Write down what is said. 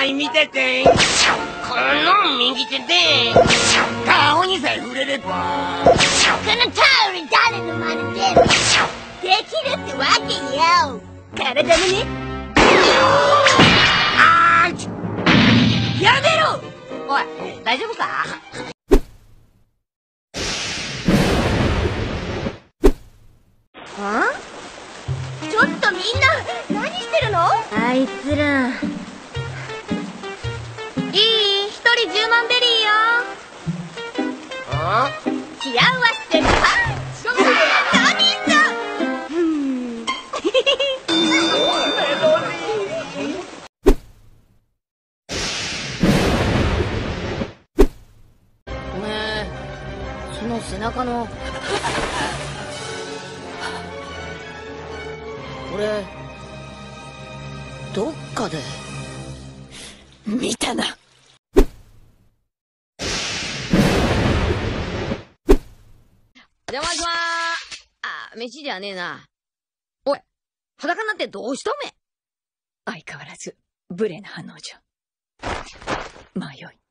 前見てて。この右手で顔にさえ触れれば、このタオル誰の真似でできるってわけよ。体のね。あーち、やめろ。おい、大丈夫か？ちょっとみんな何してるの？ あいつら。 いい？一人10万ベリーよ。幸せパンチ。何さ。お前、その背中の。俺、どっかで見たな。お邪魔しまーす。あ、飯じゃねえな。おい、裸になってどうしたおめえ。 相変わらず無礼な反応じゃ。迷い。